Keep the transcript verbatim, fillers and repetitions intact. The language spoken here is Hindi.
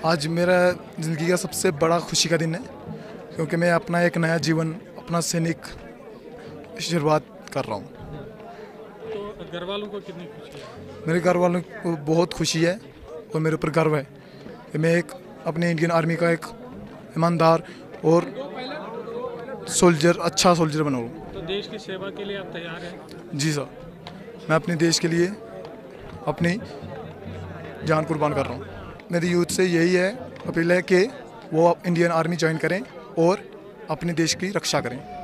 आज मेरा ज़िंदगी का सबसे बड़ा खुशी का दिन है, क्योंकि मैं अपना एक नया जीवन, अपना सैनिक शुरुआत कर रहा हूँ। तो घर वालों को कितनी खुशी है? मेरे घर वालों को बहुत खुशी है और मेरे ऊपर गर्व है कि मैं एक अपने इंडियन आर्मी का एक ईमानदार और सोल्जर, अच्छा सोल्जर बनाऊँ। तो देश की सेवा के लिए आप तैयार हैं? जी सर, मैं अपने देश के लिए अपनी जान कुर्बान कर रहा हूँ। मेरी यूथ से यही है, अपील है कि वो इंडियन आर्मी ज्वाइन करें और अपने देश की रक्षा करें।